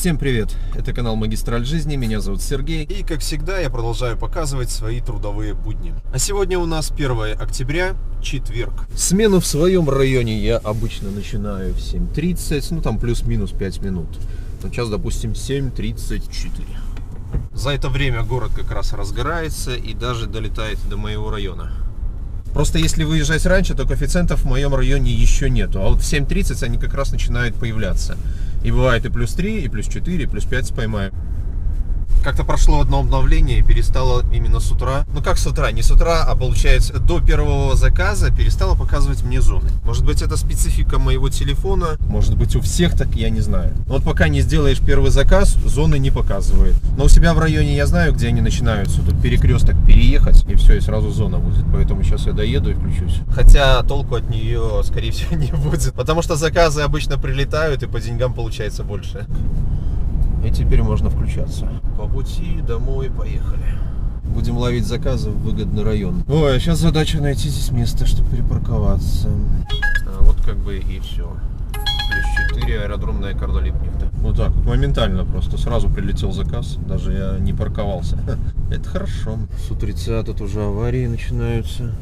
Всем привет! Это канал Магистраль Жизни, меня зовут Сергей. И как всегда я продолжаю показывать свои трудовые будни. А сегодня у нас 1 октября, четверг. Смену в своем районе я обычно начинаю в 7:30, ну там плюс-минус 5 минут. Но сейчас, допустим, 7:34. За это время город как раз разгорается и даже долетает до моего района. Просто если выезжать раньше, то коэффициентов в моем районе еще нету. А вот в 7:30 они как раз начинают появляться. И бывает и +3, и +4, и +5 поймаем. Как-то прошло одно обновление и перестало именно с утра. Ну как с утра? Не с утра, а получается до первого заказа перестало показывать мне зоны. Может быть, это специфика моего телефона. Может быть, у всех так, я не знаю. Но вот пока не сделаешь первый заказ, зоны не показывает. Но у себя в районе я знаю, где они начинаются. Тут перекресток переехать, и все, и сразу зона будет. Поэтому сейчас я доеду и включусь. Хотя толку от нее, скорее всего, не будет. Потому что заказы обычно прилетают, и по деньгам получается больше. И теперь можно включаться. По пути домой поехали. Будем ловить заказы в выгодный район. Ой, а сейчас задача найти здесь место, чтобы перепарковаться. Вот как бы и все. +4, аэродромная Карла Липкнехта. Вот так вот, моментально просто. Сразу прилетел заказ, даже я не парковался. Это хорошо. С утреца тут уже аварии начинаются.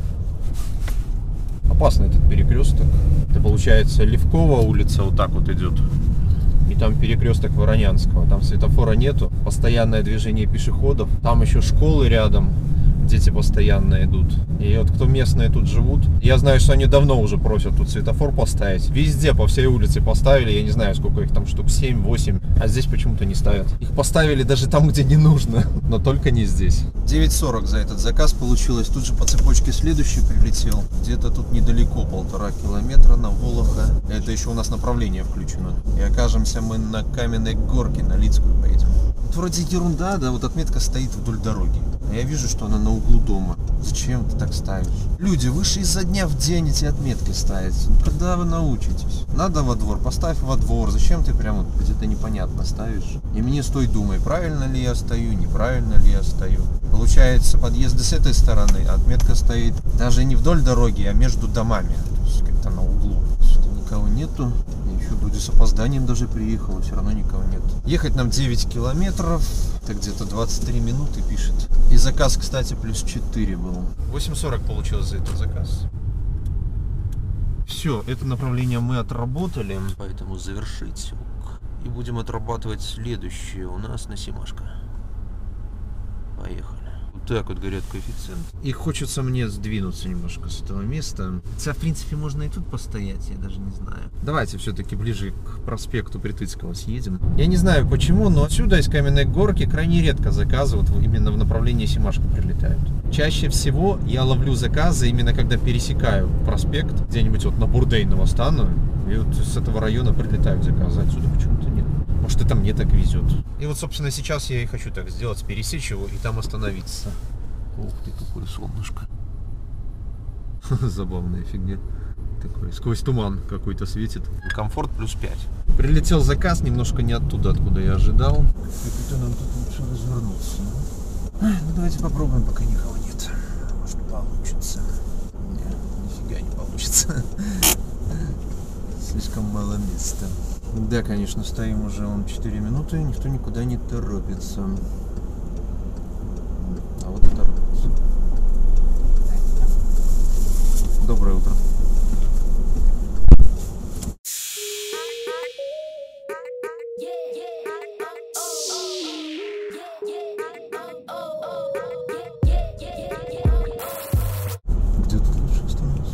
Опасный этот перекресток. Это получается Левкова улица вот так вот идет. И там перекресток Воронянского, там светофора нету, постоянное движение пешеходов, там еще школы рядом, дети постоянно идут. И вот кто местные тут живут, я знаю, что они давно уже просят тут светофор поставить. Везде, по всей улице поставили, я не знаю, сколько их там, штук 7-8, а здесь почему-то не ставят. Их поставили даже там, где не нужно, но только не здесь. 9:40 за этот заказ получилось, тут же по цепочке следующий прилетел. Где-то тут недалеко, 1,5 километра на Волоха. Это еще у нас направление включено. И окажемся мы на Каменной Горке, на Лицкую поедем. Вот вроде ерунда, да, вот отметка стоит вдоль дороги. А я вижу, что она на углу дома. Зачем ты так ставишь? Люди, вы же изо дня в день эти отметки ставите. Ну, когда вы научитесь? Надо во двор, поставь во двор. Зачем ты прямо где-то непонятно ставишь? И мне стой, думай, правильно ли я стою, неправильно ли я стою. Получается, подъезды с этой стороны, а отметка стоит даже не вдоль дороги, а между домами. То есть как-то на углу. Что-то никого нету. Я еще вроде с опозданием даже приехал, все равно никого нет. Ехать нам 9 километров. Это где-то 23 минуты пишет. И заказ, кстати, +4 был. 8:40 получилось за этот заказ. Все, это направление мы отработали. Поэтому завершить. И будем отрабатывать следующее у нас на Семашко. Поехали. Вот так вот горят коэффициенты. И хочется мне сдвинуться немножко с этого места. Хотя, в принципе, можно и тут постоять, я даже не знаю. Давайте все-таки ближе к проспекту Притыцкого съедем. Я не знаю почему, но отсюда, из Каменной Горки, крайне редко заказы вот именно в направлении Семашко прилетают. Чаще всего я ловлю заказы именно когда пересекаю проспект, где-нибудь вот на Бурдейного стану, и вот с этого района прилетают заказы, отсюда почему-то нет. Может, это мне так везет. И вот, собственно, сейчас я и хочу так сделать, пересечь его и там остановиться. Ух ты, какое солнышко. Забавная фигня. Такой, сквозь туман какой-то светит. Комфорт +5. Прилетел заказ немножко не оттуда, откуда я ожидал. Как-то нам тут лучше развернуться. Ну, давайте попробуем, пока никого нет. Может, получится. Нет, нифига не получится. Слишком мало места. Да, конечно, стоим уже 4 минуты, никто никуда не торопится. А вот и торопится. Доброе утро. Где тут лучше остановиться?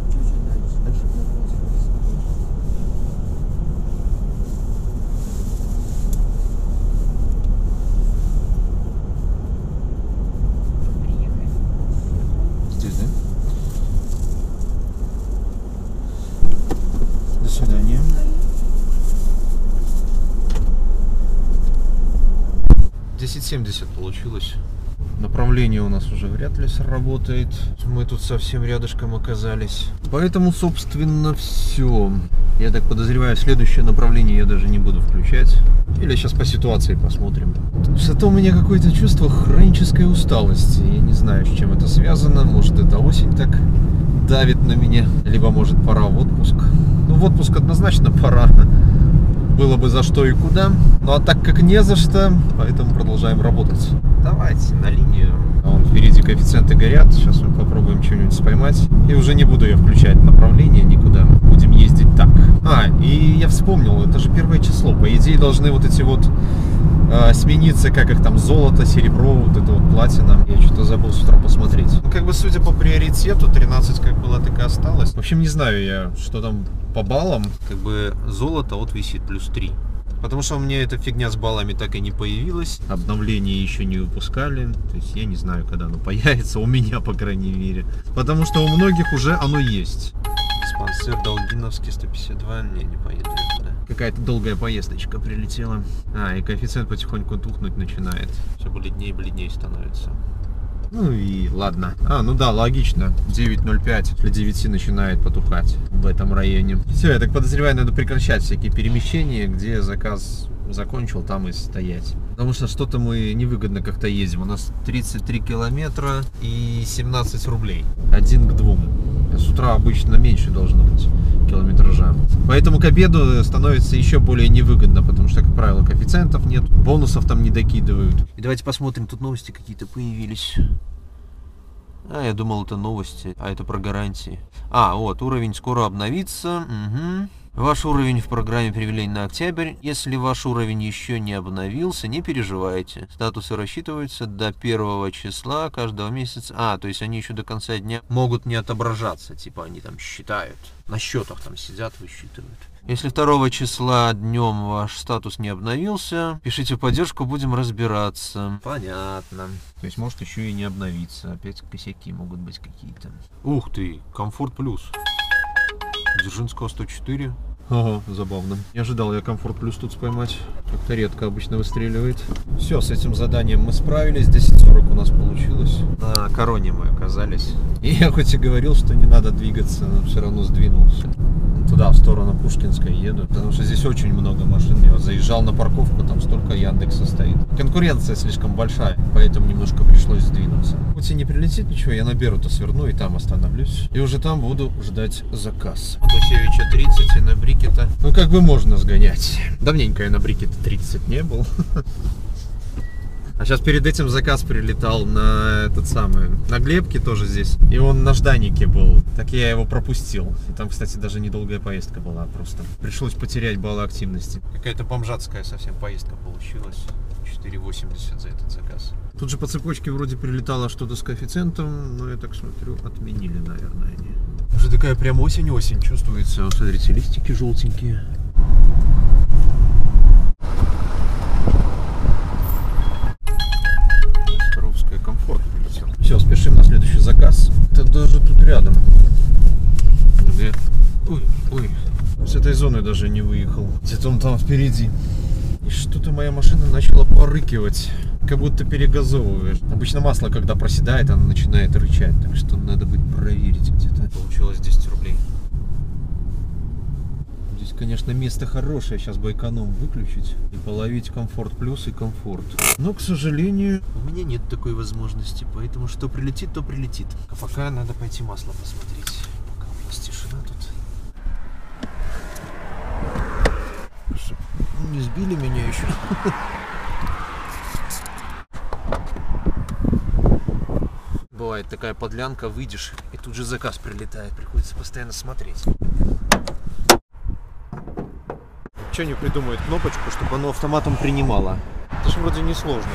Здесь, да? До свидания. 10:70 получилось. Направление у нас уже вряд ли сработает. Мы тут совсем рядышком оказались. Поэтому, собственно, все. Я так подозреваю, следующее направление я даже не буду включать. Или сейчас по ситуации посмотрим. Зато у меня какое-то чувство хронической усталости. Я не знаю, с чем это связано. Может, это осень так давит на меня. Либо, может, пора в отпуск. Ну, в отпуск однозначно пора. было бы за что и куда. Ну а так как не за что, поэтому продолжаем работать. Давайте на линию. Вон впереди коэффициенты горят. Сейчас мы попробуем что-нибудь поймать. И уже не буду я включать направление никуда. Будем ездить так. И я вспомнил, это же 1 число. По идее должны вот эти вот смениться, как их там, золото, серебро, вот это вот платина. Я что-то забыл с утра посмотреть. Ну, как бы, судя по приоритету, 13 как было, так и осталось. В общем, не знаю я, что там по баллам. Как бы золото вот висит +3. Потому что у меня эта фигня с баллами так и не появилась. Обновления еще не выпускали. То есть я не знаю, когда оно появится. У меня, по крайней мере. Потому что у многих уже оно есть. Диспансер Долгиновский 152. Не поеду я туда. Какая-то долгая поездочка прилетела. И коэффициент потихоньку тухнуть начинает. Все бледнее и бледнее становится. Ну и ладно. Ну да, логично. 9.05 для 9 начинает потухать в этом районе. Все, я так подозреваю, надо прекращать всякие перемещения, где заказ закончил, там и стоять. Потому что что-то мы невыгодно как-то ездим. У нас 33 километра и 17 рублей. 1 к 2. С утра обычно меньше должно быть километража. Поэтому к обеду становится еще более невыгодно, потому что, как правило, коэффициентов нет, бонусов там не докидывают. И давайте посмотрим, тут новости какие-то появились. Я думал, это новости, а это про гарантии. Вот, уровень скоро обновится. Угу. Ваш уровень в программе привилегий на октябрь. Если ваш уровень еще не обновился, не переживайте. Статусы рассчитываются до 1 числа каждого месяца. То есть они еще до конца дня могут не отображаться. Типа они там считают. На счетах там сидят, высчитывают. Если 2 числа днем ваш статус не обновился, пишите в поддержку, будем разбираться. Понятно. То есть может еще и не обновиться. Опять косяки могут быть какие-то. Ух ты, комфорт плюс. Дзержинского 104. Ага, забавно. Не ожидал я комфорт плюс тут поймать. Как-то редко обычно выстреливает. Все, с этим заданием мы справились. 10:40 у нас получилось. На Короне мы оказались. И я хоть и говорил, что не надо двигаться, но все равно сдвинулся. Туда, в сторону Пушкинской еду. Потому что здесь очень много машин. Я вот заезжал на парковку, там столько Яндекса стоит. Конкуренция слишком большая, поэтому немножко пришлось сдвинуться. Хоть и не прилетит ничего, я на Беру-то сверну и там остановлюсь. И уже там буду ждать заказ. Тусевича 30 и на Брикета. Ну как бы можно сгонять. Давненько я на Брикета 30 не был. А сейчас перед этим заказ прилетал на этот самый, на Глебке тоже здесь. И он на Жданике был. Так я его пропустил. И там, кстати, даже недолгая поездка была. Просто пришлось потерять баллы активности. Какая-то бомжатская совсем поездка получилась. 4,80 за этот заказ. Тут же по цепочке вроде прилетало что-то с коэффициентом. Но я так смотрю, отменили, наверное, они. Уже такая прям осень-осень чувствуется. Вот смотрите, листики желтенькие. Комфорт прилетел. Все, спешим на следующий заказ. Это даже тут рядом. Где? Ой. С этой зоны даже не выехал. Где-то он там впереди. И что-то моя машина начала порыкивать. Как будто перегазовываешь. Обычно масло, когда проседает, оно начинает рычать. Так что надо будет проверить где-то. Получилось 10 рублей. Здесь, конечно, место хорошее. Сейчас бы эконом выключить и половить комфорт плюс и комфорт. Но, к сожалению, у меня нет такой возможности. Поэтому что прилетит, то прилетит. А пока надо пойти масло посмотреть. Пока у нас тишина тут. Не сбили меня еще. Бывает такая подлянка, выйдешь, и тут же заказ прилетает. Приходится постоянно смотреть. Что не придумают кнопочку, чтобы оно автоматом принимало? Это же вроде не сложно.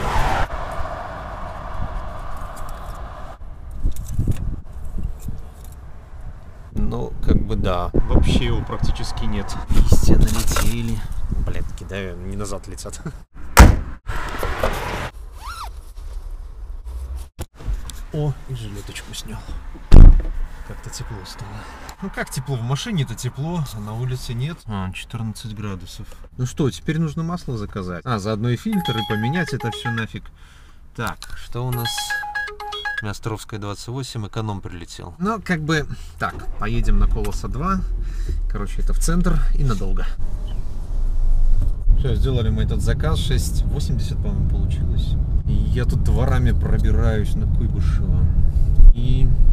Ну, как бы да. Вообще его практически нет. Листья налетели. Блин, кидаю, не назад летят. О, и жилеточку снял. Как-то тепло стало. Ну как тепло? В машине-то тепло, а на улице нет. 14 градусов. Ну что, теперь нужно масло заказать. Заодно и фильтр, и поменять это все нафиг. Так, что у нас? Островская 28, эконом прилетел. Ну, как бы, так, поедем на Колоса 2. Короче, это в центр и надолго. Все, сделали мы этот заказ. 6,80, по-моему, получилось. И я тут дворами пробираюсь на Куйбышево. И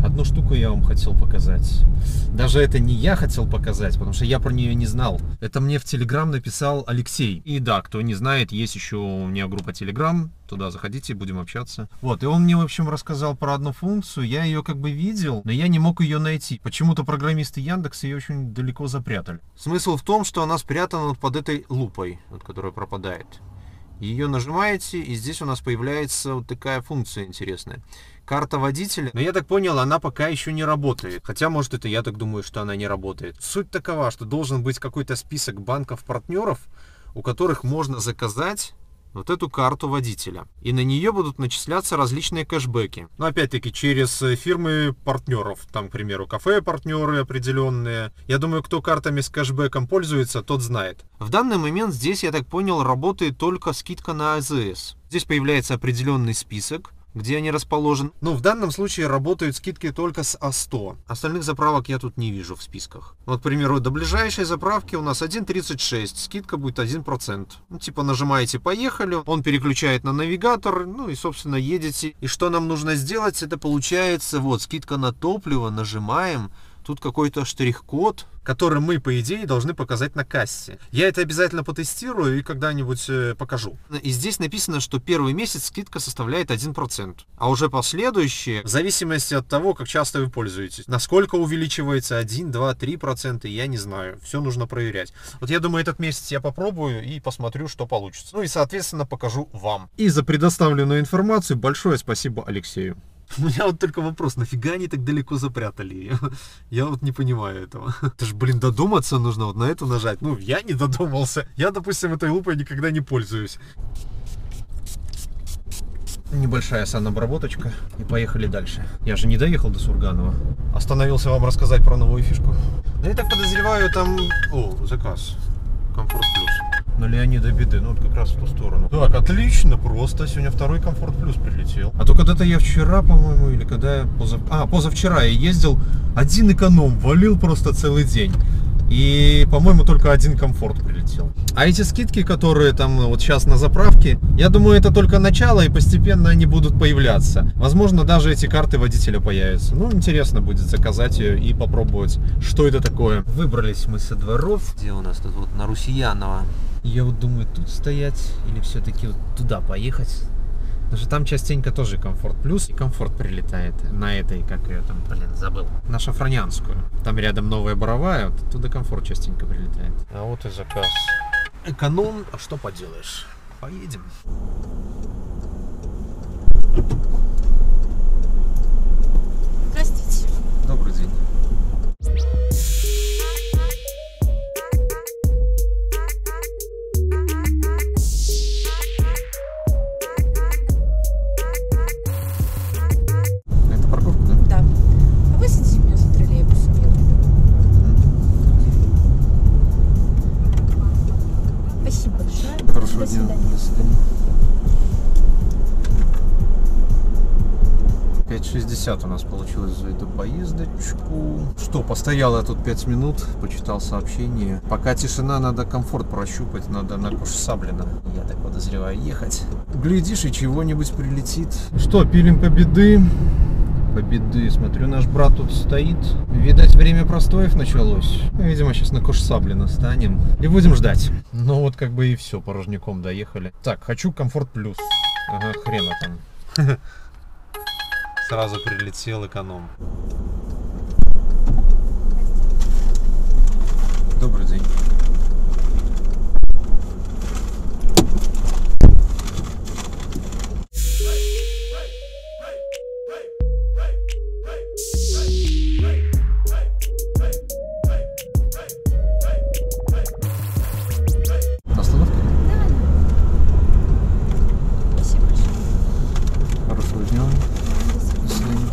Одну штуку я вам хотел показать. Даже это не я хотел показать, потому что я про нее не знал. Это мне в Telegram написал Алексей. И да, кто не знает, есть еще у меня группа Telegram. Туда заходите, будем общаться. Вот, и он мне, в общем, рассказал про одну функцию. Я ее как бы видел, но я не мог ее найти. Почему-то программисты Яндекса ее очень далеко запрятали. Смысл в том, что она спрятана вот под этой лупой, вот, которая пропадает. Ее нажимаете, и здесь у нас появляется вот такая функция интересная. Карта водителя. Но я так понял, она пока еще не работает. Хотя, может, это я так думаю, что она не работает. Суть такова, что должен быть какой-то список банков-партнеров, у которых можно заказать вот эту карту водителя. И на нее будут начисляться различные кэшбэки. Но опять-таки через фирмы партнеров. Там, к примеру, кафе-партнеры определенные. Я думаю, кто картами с кэшбэком пользуется, тот знает. В данный момент здесь, я так понял, работает только скидка на АЗС. Здесь появляется определенный список, где они расположены. Но в данном случае работают скидки только с А100. Остальных заправок я тут не вижу в списках. Вот, к примеру, до ближайшей заправки у нас 1,36. Скидка будет 1%. Ну, типа нажимаете «Поехали», он переключает на навигатор, ну и, собственно, едете. И что нам нужно сделать? Это получается, вот, скидка на топливо, нажимаем. Тут какой-то штрих-код, который мы, по идее, должны показать на кассе. Я это обязательно потестирую и когда-нибудь покажу. И здесь написано, что первый месяц скидка составляет 1%. А уже последующие, в зависимости от того, как часто вы пользуетесь. Насколько увеличивается 1, 2, 3%, я не знаю. Все нужно проверять. Вот я думаю, этот месяц я попробую и посмотрю, что получится. Ну и, соответственно, покажу вам. И за предоставленную информацию большое спасибо Алексею. У меня вот только вопрос, нафига они так далеко запрятали ее? Я вот не понимаю этого. Это же, блин, додуматься нужно вот на эту нажать. Ну, я не додумался. Я, допустим, этой лупой никогда не пользуюсь. Небольшая санобработочка. И поехали дальше. Я же не доехал до Сурганова. Остановился вам рассказать про новую фишку. Ну, я так подозреваю, там... О, заказ. Комфорт Плюс. На Леонида Беды, ну вот как раз в ту сторону. Так, отлично, просто сегодня второй Комфорт Плюс прилетел. А то когда-то я вчера, по-моему, или когда я позавчера я ездил, один эконом валил просто целый день. И, по-моему, только один Комфорт прилетел. А эти скидки, которые там вот сейчас на заправке, я думаю, это только начало, и постепенно они будут появляться. Возможно, даже эти карты водителя появятся. Ну, интересно будет заказать ее и попробовать, что это такое. Выбрались мы со дворов. Где у нас тут вот на Русиянова? Я вот думаю, тут стоять или все-таки вот туда поехать. Потому что там частенько тоже Комфорт Плюс и Комфорт прилетает на этой, как ее там, блин, забыл. На Шафранянскую. Там рядом Новая Боровая, вот туда Комфорт частенько прилетает. А вот и заказ. Эконом, а что поделаешь? Поедем. Здравствуйте. Добрый день. Это парковка, да? Да. А высадите меня за троллейбусом, я буду. Спасибо большое. Хорошего До дня. свидания. До свидания. 5:60 у нас получилось за эту поездочку. Что, постоял я тут 5 минут, почитал сообщение. Пока тишина, надо Комфорт прощупать, надо на Кушсаблино, я так подозреваю, ехать. Глядишь, и чего-нибудь прилетит. Что, пилим победы. Победы. Смотрю, наш брат тут стоит. Видать, время простоев началось. Видимо, сейчас на Кушсаблино станем и будем ждать. Ну вот как бы и все, порожняком доехали. Так, хочу Комфорт Плюс. Ага, хрена там. Сразу прилетел эконом. Добрый день. Остановка? Да. Спасибо большое. Хорошего дня. До свидания.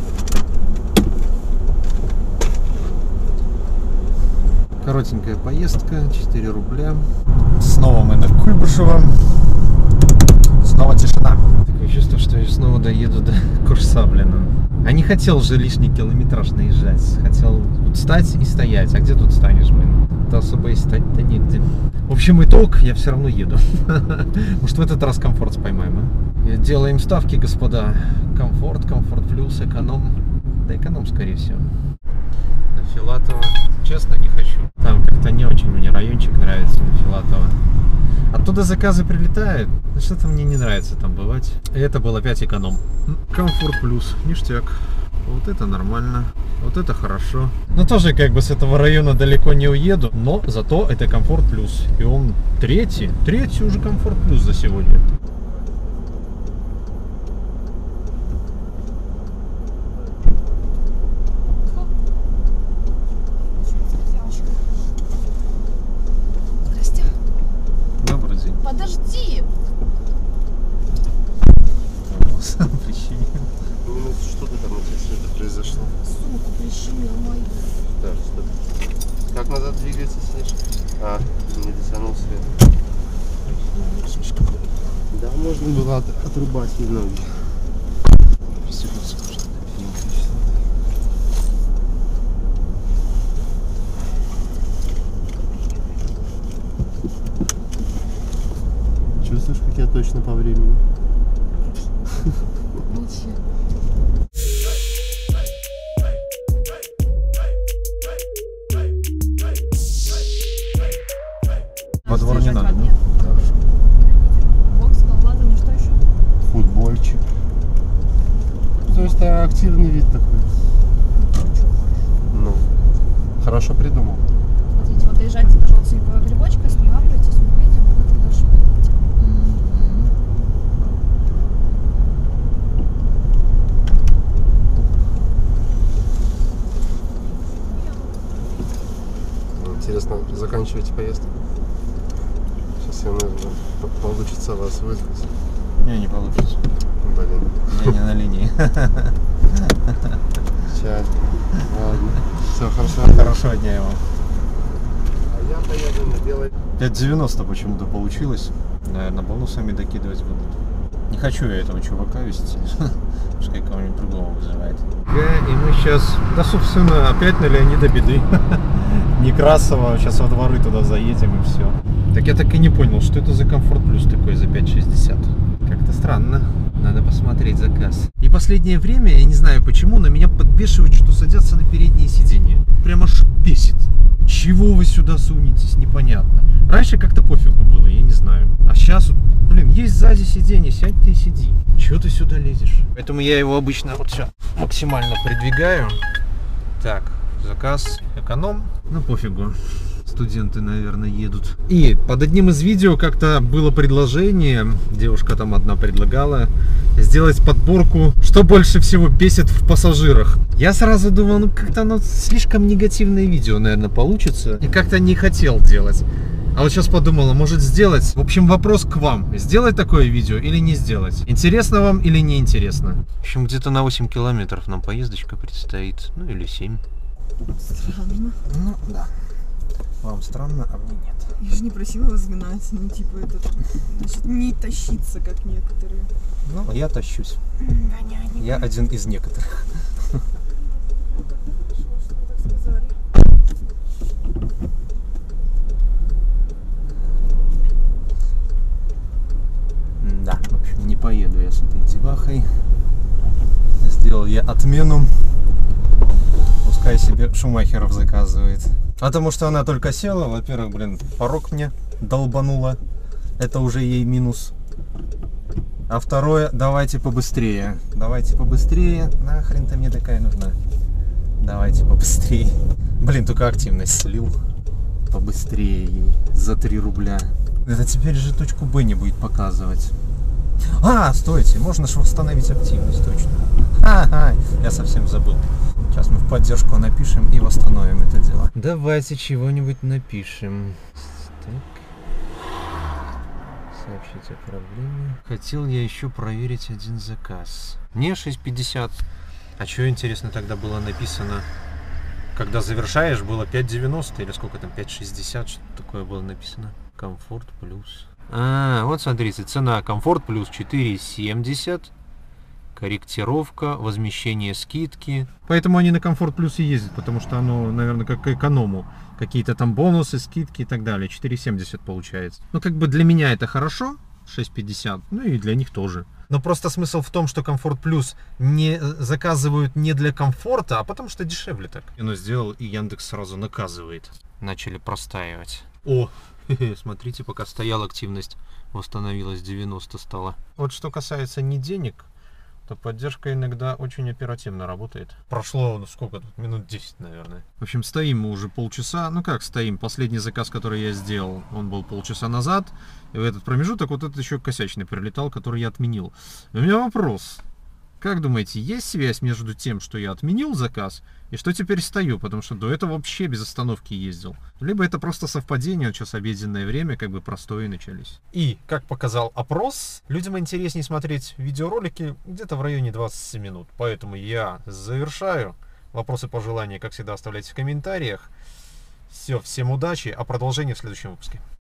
Коротенькая поездка, 4 рубля. Снова мы на Куйбышево. Снова тишина. Такое чувство, что я снова доеду до Кушсаблино. А не хотел же лишний километраж наезжать. Хотел тут стать и стоять. А где тут станешь, блин? Да особо и стать-то негде. В общем, итог, я все равно еду. Может, в этот раз Комфорт поймаем, а? Делаем ставки, господа. Комфорт, Комфорт Плюс, эконом. Да, эконом, скорее всего. На Филатова, честно, не хочу. Там как-то не очень мне райончик нравится на Филатова. Оттуда заказы прилетают. Что-то мне не нравится там бывать. И это был опять эконом. Комфорт плюс, ништяк. Вот это нормально. Вот это хорошо. Но тоже как бы с этого района далеко не уеду. Но зато это комфорт плюс. И он третий уже комфорт плюс за сегодня. Здрасте. Добрый день. Подожди. Прищемил. Ну, что-то там это произошло. Сумку прищемил мою. Да, что-то. Как назад двигается, слышишь? А, не дотянул свет. Да, можно было отрубать ей ноги. Чувствуешь, как я точно по времени? Молчи. Во двор не надо, да? Нет. Бокс, коллажа, что еще? Футбольчик. То есть активный вид такой. Ну, хорошо придумал. Смотрите, вот доезжайте до желтенького грибочка, останавливайтесь, мы выйдем, и дальше поедете. Интересно, заканчиваете поездку? Сейчас я, наверное, получится вас вызвать. Не получится. Блин. Я не на линии. Сейчас. Ладно. Все, хорошо. Хорошего дня вам. А я поеду на белой. 5,90 почему-то получилось. Наверное, бонусами докидывать будут. Не хочу я этого чувака вести. Пускай кого-нибудь другого вызывает. И мы сейчас, да, собственно, опять на Леонида Беды. Некрасова. Сейчас во дворы туда заедем и все. Так я так и не понял, что это за комфорт плюс такой за 5,60. Как-то странно. Надо посмотреть заказ. И последнее время, я не знаю почему, на меня подбешивает, что садятся на передние сиденья. Прямо аж бесит. Чего вы сюда сунетесь, непонятно. Раньше как-то пофигу было, я не знаю. А сейчас, вот, блин, есть сзади сиденье, сядь ты и сиди. Чего ты сюда лезешь? Поэтому я его обычно вот сейчас максимально придвигаю. Так, заказ эконом. Ну пофигу. Студенты, наверное, едут. И под одним из видео как-то было предложение, девушка там одна предлагала, сделать подборку, что больше всего бесит в пассажирах. Я сразу думал, ну как-то оно слишком негативное видео, наверное, получится. И как-то не хотел делать. А вот сейчас подумала, может сделать. В общем, вопрос к вам. Сделать такое видео или не сделать? Интересно вам или не интересно? В общем, где-то на 8 километров нам поездочка предстоит. Ну или 7. Странно. Ну да. Вам странно, а мне нет. Я же не просила вас гнать, ну типа это, значит, не тащиться, как некоторые. Ну, я тащусь. Я один из некоторых. Да, в общем, не поеду я с этой девахой. Сделал я отмену. Пускай себе Шумахеров заказывает. Потому что она только села, во-первых, блин, порог мне долбанула. Это уже ей минус. А второе, давайте побыстрее. Давайте побыстрее. Нахрен ты мне такая нужна? Давайте побыстрее. Блин, только активность слил. Побыстрее ей. За 3 рубля. Это теперь же точку Б не будет показывать. А, стойте, можно же восстановить активность, точно. Ага, я совсем забыл. Сейчас мы в поддержку напишем и восстановим это дело. Давайте чего-нибудь напишем. Так. Сообщить о проблеме. Хотел я еще проверить один заказ. Не 6,50. А что, интересно, тогда было написано, когда завершаешь, было 5,90 или сколько там, 5,60, что такое было написано? Комфорт плюс. А, вот смотрите, цена комфорт плюс 4,70. Корректировка, возмещение скидки. Поэтому они на комфорт плюс и ездят, потому что оно, наверное, как к эконому. Какие-то там бонусы, скидки и так далее. 4,70 получается. Ну, как бы для меня это хорошо, 6,50. Ну и для них тоже. Но просто смысл в том, что Комфорт Плюс не заказывают не для комфорта, а потому что дешевле так. Но сделал, и Яндекс сразу наказывает. Начали простаивать. О, Смотрите, пока стояла активность, восстановилась, 90 стало. Вот что касается не денег, то поддержка иногда очень оперативно работает. прошло, ну сколько тут, минут 10, наверное. В общем, стоим мы уже полчаса. Ну как стоим? Последний заказ, который я сделал, он был полчаса назад. И в этот промежуток вот этот еще косячный прилетал, который я отменил. И у меня вопрос. Как думаете, есть связь между тем, что я отменил заказ, и что теперь стою? Потому что до этого вообще без остановки ездил. Либо это просто совпадение, вот сейчас обеденное время, как бы простои начались. И, как показал опрос, людям интереснее смотреть видеоролики где-то в районе 20 минут. Поэтому я завершаю. Вопросы, пожелания, как всегда, оставляйте в комментариях. Все, всем удачи, а продолжение в следующем выпуске.